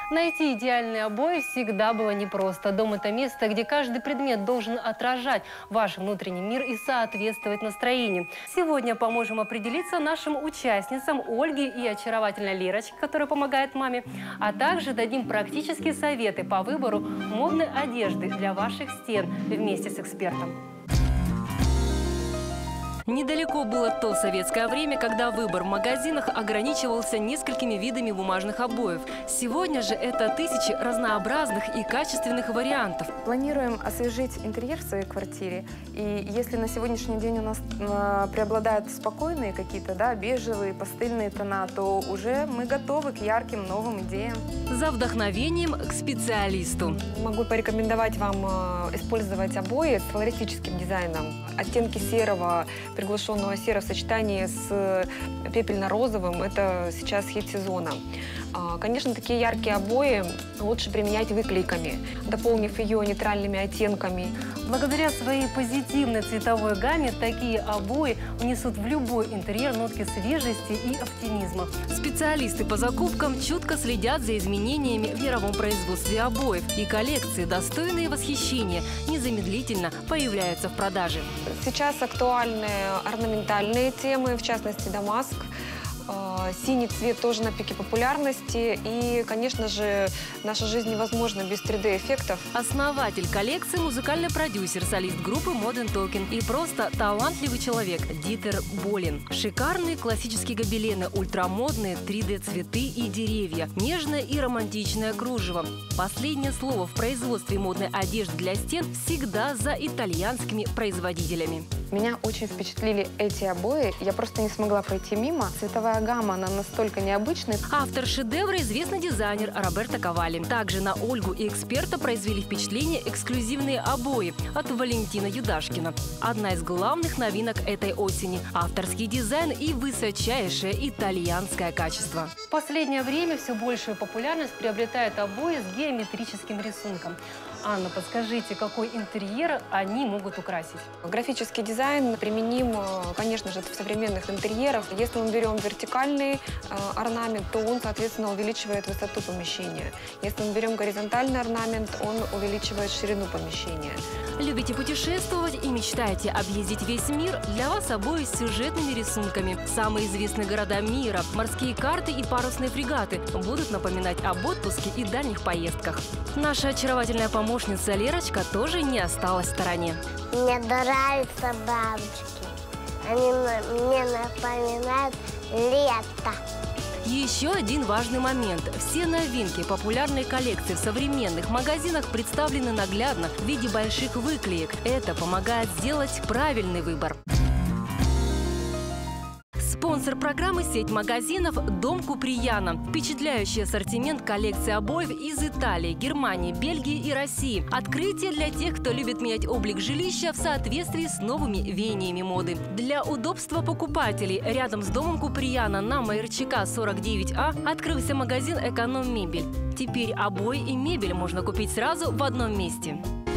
Найти идеальные обои всегда было непросто. Дом – это место, где каждый предмет должен отражать ваш внутренний мир и соответствовать настроению. Сегодня поможем определиться нашим участницам Ольге и очаровательной Лерочке, которая помогает маме, а также дадим практические советы по выбору модной одежды для ваших стен вместе с экспертом. Недалеко было то советское время, когда выбор в магазинах ограничивался несколькими видами бумажных обоев. Сегодня же это тысячи разнообразных и качественных вариантов. Планируем освежить интерьер в своей квартире. И если на сегодняшний день у нас преобладают спокойные какие-то, бежевые, пастельные тона, то уже мы готовы к ярким новым идеям. За вдохновением к специалисту. Могу порекомендовать вам использовать обои с флористическим дизайном. Оттенки серого, приглушенного серого в сочетании с пепельно-розовым – это сейчас хит сезона. Конечно, такие яркие обои лучше применять выклейками, дополнив ее нейтральными оттенками. Благодаря своей позитивной цветовой гамме такие обои внесут в любой интерьер нотки свежести и оптимизма. Специалисты по закупкам чутко следят за изменениями в мировом производстве обоев, и коллекции, достойные восхищения, незамедлительно появляются в продаже. Сейчас актуальны орнаментальные темы, в частности дамаск. Синий цвет тоже на пике популярности. И, конечно же, наша жизнь невозможна без 3D-эффектов. Основатель коллекции, музыкальный продюсер, солист группы Modern Talking и просто талантливый человек Дитер Болин. Шикарные классические гобелены, ультрамодные 3D-цветы и деревья, нежное и романтичное кружево. Последнее слово в производстве модной одежды для стен всегда за итальянскими производителями. Меня очень впечатлили эти обои. Я просто не смогла пройти мимо. Цветовая гамма, она настолько необычная. Автор шедевра – известный дизайнер Роберто Кавали. Также на Ольгу и эксперта произвели впечатление эксклюзивные обои от Валентина Юдашкина. Одна из главных новинок этой осени – авторский дизайн и высочайшее итальянское качество. В последнее время все большую популярность приобретают обои с геометрическим рисунком. Анна, подскажите, какой интерьер они могут украсить? Графический дизайн применим, конечно же, в современных интерьерах. Если мы берем вертикальный орнамент, то он, соответственно, увеличивает высоту помещения. Если мы берем горизонтальный орнамент, он увеличивает ширину помещения. Любите путешествовать и мечтаете объездить весь мир? Для вас обои с сюжетными рисунками. Самые известные города мира, морские карты и парусные фрегаты будут напоминать об отпуске и дальних поездках. Наша очаровательная помощница Лерочка тоже не осталась в стороне. Мне нравятся бабочки. Они мне напоминают лето. Еще один важный момент. Все новинки популярной коллекции в современных магазинах представлены наглядно в виде больших выклеек. Это помогает сделать правильный выбор. Спонсор программы – сеть магазинов «Дом Куприяна». Впечатляющий ассортимент коллекции обоев из Италии, Германии, Бельгии и России. Открытие для тех, кто любит менять облик жилища в соответствии с новыми веяниями моды. Для удобства покупателей рядом с домом Куприяна на Майорчака 49А открылся магазин «Эконом Мебель». Теперь обои и мебель можно купить сразу в одном месте.